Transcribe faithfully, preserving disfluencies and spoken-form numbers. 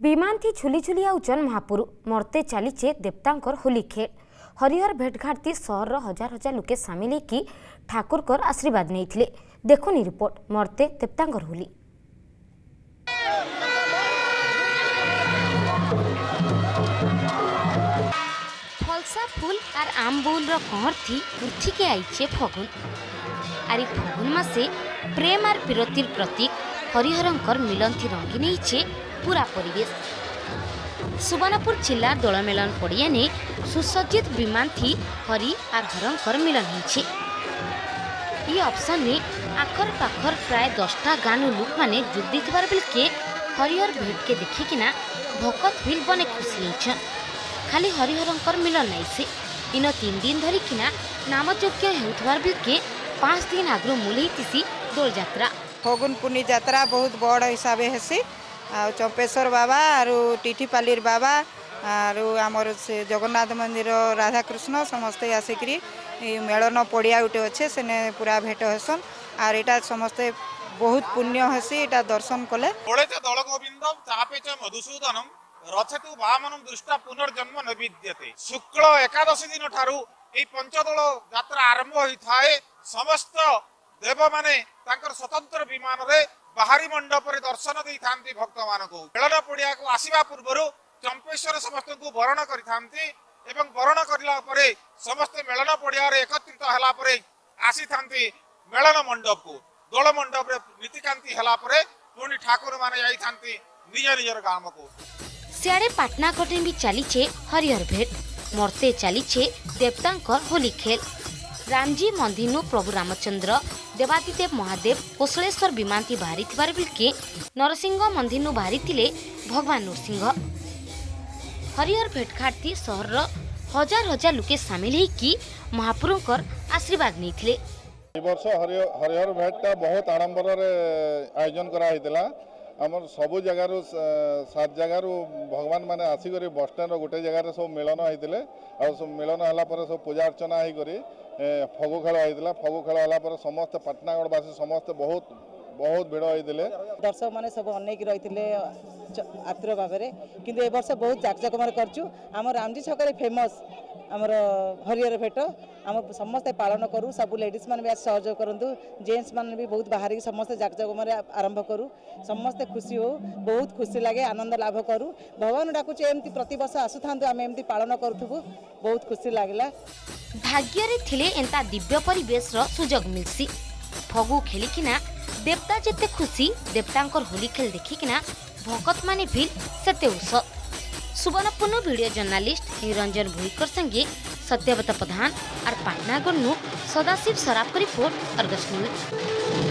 विमान थी झुली झुली आउचन महापुरु मरते चलीचे देवतांकर होली खेल। हरिहर भेटघाट थी सहर हजार हजार लोके सामिल की ठाकुर कर आशीर्वाद नहीं देखुनी रिपोर्ट मरते देवतांकर होली। फलसा फूल और आम बउल कहर थी उठी के आईचे फगुन आरी फगुन मासे प्रेम और विरतिर प्रतीक हरिहरंकर मिलन थी रंगीन होइछे पूरा परिवेश। सुवर्णपुर जिला दोलमेलन पड़िया ने सुसज्जित विमान थी हरि और हरंकर मिलन होइछे। ये ऑप्शन ने आखर पाखर प्राय दसटा गानु लोक माने जोग देथिबार बेलके हरिहर भेट के देखिकिना भकत हुइल बने खुशी होइछन। खाली हरिहरंकर मिलन नहीं से इन तीन दिन धरी किना नामयज्ञ हेउथबार बेलके पांच दिन आगु मूलहीसी दोल यात्रा फगुन पुनी यात्रा बहुत बड़ हिसाब हेसी। चंपेश्वर बाबा आरु टिठीपालीर बाबा आरु आमर से जगन्नाथ मंदिर राधाकृष्ण समस्ते आसिकी मेलन पड़िया गोटे अच्छे सेने पूरा भेट हेसन आर एटा समस्ते बहुत पुण्य हेसी एटा दर्शन कले। दल गोविंदम चापे च मधुसूदनम रथेतु वामनम दृष्टा पुनर्जन्म न विद्यते। शुक्ल एकादशी दिन ठारू ए पंचदल यात्रा आरंभ होई थाए। समस्त देव माने तांकर स्वतंत्र विमान रे बाहरी मंडप रे दर्शन दै थांती भक्त मानको। मेलन पड़िया को आसीबा पूर्वरु चंपेश्वर समस्त को वरण करि थांती एवं वरण करला परे समस्त मेलन पड़िया रे एकत्रित हला परे आसी थांती मेलन मंडप को। दोल मंडप रे नीतिकांति हला परे पुनी ठाकुर माने जाई थांती निज निजर गाम को। सियाड़े पाटनागढ़ भी चलीचे हरिहर भेट मरते चलीचे देवतांकर होली खेल। रामजी मंदिरनु प्रभु रामचंद्र देवादिदेव महादेव कोशलेश्वर विमान थी बाहरी थिबार बिलके नरसिंह मंदिरनु बाहरी थिले भगवान नरसिंह। हरिहर भेटघाट थी सहर हजार हजार लोके सामिल होइकी महापुरुंकर आशीर्वाद नैथिले। ए वर्ष हरिहर भेटटा बहुत आडंबर आयोजन करा हितला। आमर सबु जगार सात जगार भगवान माने आसिक बस स्टैंड गोटे जगार सब मिलन होते सब मिलन है सब पूजा अर्चना होकर फगु खेल होता। फगु खेल है समस्त पाटनागढ़वासी समस्त बहुत बहुत भिड़ होते। दर्शक मैंने सब अनेक रही आतुर भाव कि ए वर्ष बहुत जाकजकमार करचु। आम रामजी छक फेमस आमर हरिहर भेट आम समस्ते पालन करूँ। सब लेडीज मैंने भी आज सहयोग करूँ। जेन्ट्स मैंने भी बहुत बाहर की समस्ते जाकजकमार आरंभ करूँ। समस्ते खुशी हो बहुत खुशी लगे आनंद लाभ करूँ। भगवान डाकुचे एमती प्रति वर्ष आसुथा आम एमती पालन करूँ बहुत खुशी लगला। भाग्य रे थिले एंता दिव्य परिवेश रो सुजोग मिलसी। फगु खेलिकिना देवता जेते खुशी देवतांकर होली खेल देखिकिना भगत माने भी सेते उत्सव। सुवर्णपुर वीडियो जर्नालिस्ट निरंजन भुईकर संगे सत्यव्रत प्रधान और Patnagarh Sadashiv Saraf report Argus news.